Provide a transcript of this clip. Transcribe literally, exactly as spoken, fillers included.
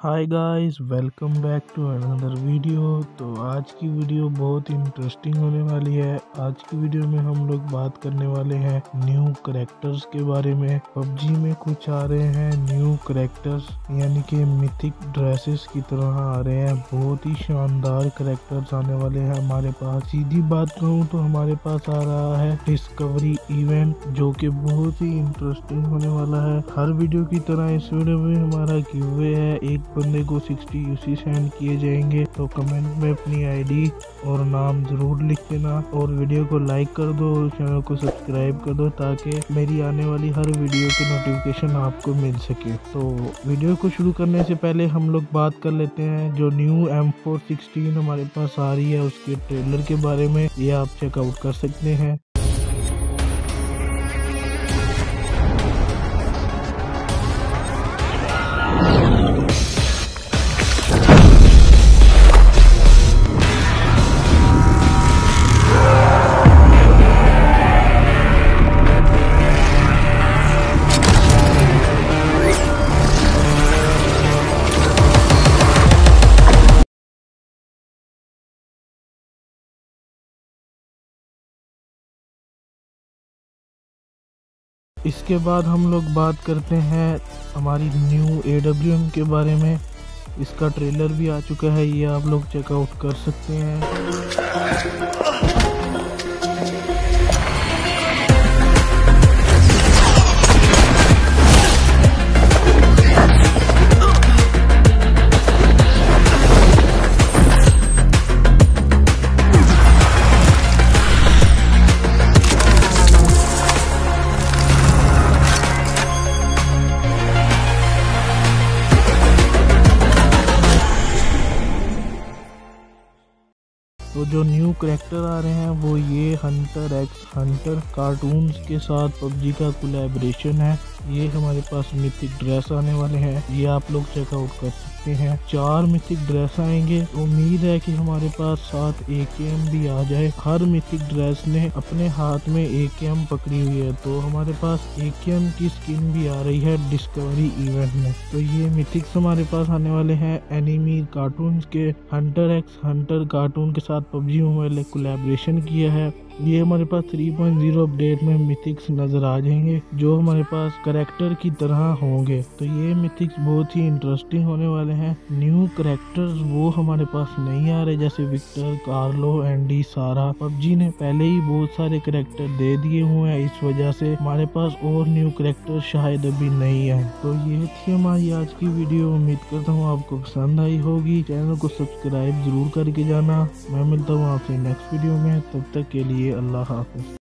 Hi guys, welcome back to another video. तो आज की वीडियो बहुत इंटरेस्टिंग होने वाली है। आज की वीडियो में हम लोग बात करने वाले हैं न्यू करैक्टर्स के बारे में। पबजी में कुछ आ रहे हैं न्यू करैक्टर्स, यानी कि मिथिक ड्रेसेस की तरह आ रहे हैं। बहुत ही शानदार करैक्टर्स आने वाले हैं हमारे पास। सीधी बात कहूँ तो हमारे पास आ रहा है डिस्कवरी इवेंट, जो कि बहुत ही इंटरेस्टिंग होने वाला है। हर वीडियो की तरह इस वीडियो में हमारा गिवअवे है। एक बंदे को साठ यूसी सेंड किए जाएंगे। तो कमेंट में अपनी आईडी और नाम जरूर लिख देना और वीडियो को लाइक कर दो और चैनल को सब्सक्राइब कर दो, ताकि मेरी आने वाली हर वीडियो की नोटिफिकेशन आपको मिल सके। तो वीडियो को शुरू करने से पहले हम लोग बात कर लेते हैं जो न्यू एम फोर सिक्सटीन हमारे पास आ रही है उसके ट्रेलर के बारे में। ये आप चेकआउट कर सकते हैं। इसके बाद हम लोग बात करते हैं हमारी न्यू ए डब्ल्यू एम के बारे में। इसका ट्रेलर भी आ चुका है, ये आप लोग चेकआउट कर सकते हैं। तो जो न्यू करैक्टर आ रहे हैं वो ये हंटर एक्स हंटर कार्टून्स के साथ पबजी का कोलैबोरेशन है। ये हमारे पास मिथिक ड्रेस आने वाले हैं, ये आप लोग चेकआउट कर सकते हैं। चार मिथिक ड्रेस आएंगे। उम्मीद है कि हमारे पास साथ ए के एम भी आ जाए। हर मिथिक ड्रेस ने अपने हाथ में ए के एम पकड़ी हुई है, तो हमारे पास ए के एम की स्किन भी आ रही है डिस्कवरी इवेंट में। तो ये मिथिक्स हमारे पास आने वाले हैं एनिमी कार्टून्स के। हंटर एक्स हंटर कार्टून के साथ पबजी मोबाइल ने कोलैबोरेशन किया है। ये हमारे पास थ्री पॉइंट ज़ीरो अपडेट में मिथिक्स नजर आ जाएंगे, जो हमारे पास करैक्टर की तरह होंगे। तो ये मिथिक्स बहुत ही इंटरेस्टिंग होने वाले हैं। न्यू करैक्टर्स वो हमारे पास नहीं आ रहे, जैसे Victor, Carlo, Andy, Sara. PUBG ने पहले ही बहुत सारे करैक्टर दे दिए हुए हैं, इस वजह से हमारे पास और न्यू करैक्टर शायद अभी नहीं है। तो ये थी हमारी आज की वीडियो। उम्मीद करता हूँ आपको पसंद आई होगी। चैनल को सब्सक्राइब जरूर करके जाना। मैं मिलता हूँ आपसे नेक्स्ट वीडियो में, तब तक के लिए अल्लाह हाफिज।